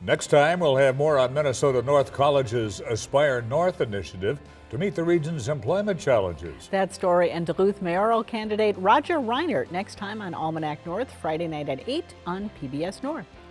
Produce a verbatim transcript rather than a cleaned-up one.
Next time, we'll have more on Minnesota North College's Aspire North initiative to meet the region's employment challenges. That story and Duluth mayoral candidate Roger Reinert next time on Almanac North, Friday night at eight on P B S North.